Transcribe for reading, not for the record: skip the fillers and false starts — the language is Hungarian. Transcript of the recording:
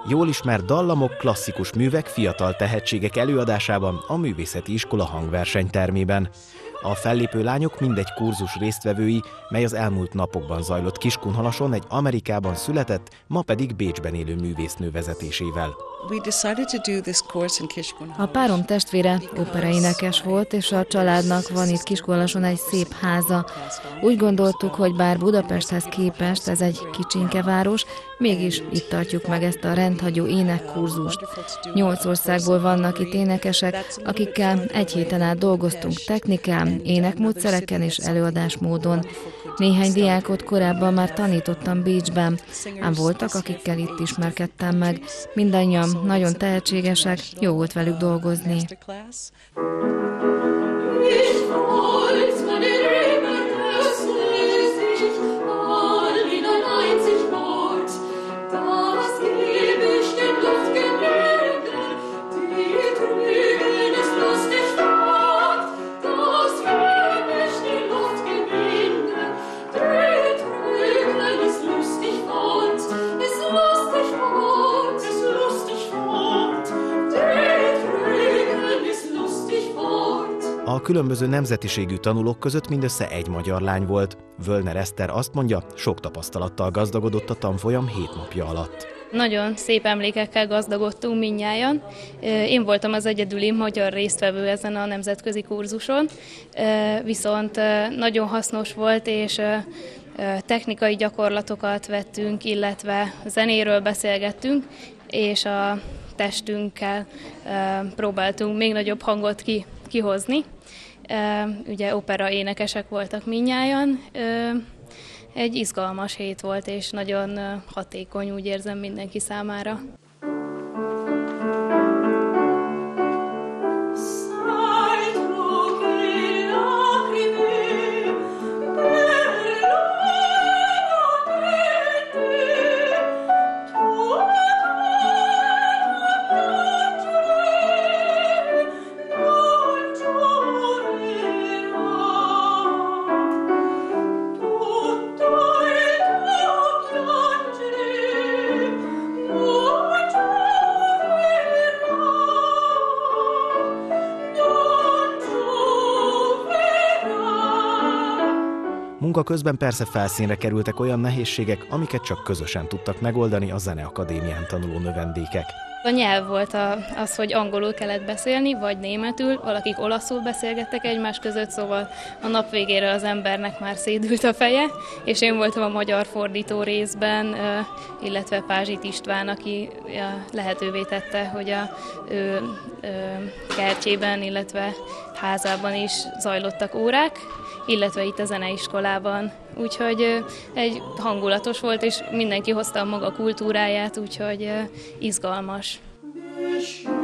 Jól ismert dallamok, klasszikus művek, fiatal tehetségek előadásában a Művészeti Iskola hangversenytermében. A fellépő lányok mindegy kurzus résztvevői, mely az elmúlt napokban zajlott Kiskunhalason egy Amerikában született, ma pedig Bécsben élő művésznő vezetésével. A párom testvére operaénekes volt, és a családnak van itt Kiskunhalason egy szép háza. Úgy gondoltuk, hogy bár Budapesthez képest ez egy kicsinke város, mégis itt tartjuk meg ezt a rendhagyó énekkurzust. 8 országból vannak itt énekesek, akikkel egy héten át dolgoztunk technikán, énekmódszereken és előadásmódon. Néhány diákot korábban már tanítottam Bécsben, ám voltak, akikkel itt ismerkedtem meg. Mindannyian nagyon tehetségesek, jó volt velük dolgozni. A különböző nemzetiségű tanulók között mindössze egy magyar lány volt. Völner Eszter azt mondja, sok tapasztalattal gazdagodott a tanfolyam 7 napja alatt. Nagyon szép emlékekkel gazdagodtunk mindnyájan. Én voltam az egyedüli magyar résztvevő ezen a nemzetközi kurzuson, viszont nagyon hasznos volt, és technikai gyakorlatokat vettünk, illetve zenéről beszélgettünk, és a testünkkel próbáltunk még nagyobb hangot kihozni. Ugye opera énekesek voltak mindnyájan. Egy izgalmas hét volt, és nagyon hatékony, úgy érzem, mindenki számára. Munka közben persze felszínre kerültek olyan nehézségek, amiket csak közösen tudtak megoldani a Zeneakadémián tanuló növendékek. A nyelv volt az, hogy angolul kellett beszélni, vagy németül, valakik olaszul beszélgettek egymás között, szóval a nap végére az embernek már szédült a feje, és én voltam a magyar fordító részben, illetve Pázsit István, aki lehetővé tette, hogy a ő kertjében, illetve házában is zajlottak órák, illetve itt a zeneiskolában. Úgyhogy egy hangulatos volt, és mindenki hozta a maga kultúráját, úgyhogy izgalmas.